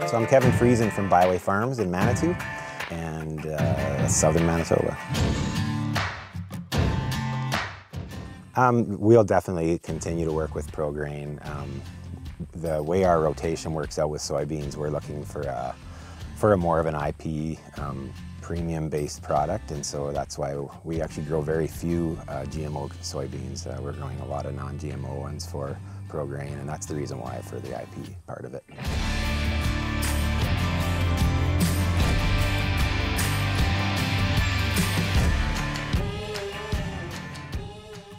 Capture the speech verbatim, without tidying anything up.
So I'm Kevin Friesen from Byway Farms in Manitou and uh, southern Manitoba. Um, we'll definitely continue to work with Prograin. Um, the way our rotation works out with soybeans, we're looking for a, for a more of an I P um, premium-based product, and so that's why we actually grow very few uh, G M O soybeans. Uh, we're growing a lot of non G M O ones for Prograin, and that's the reason why for the I P part of it.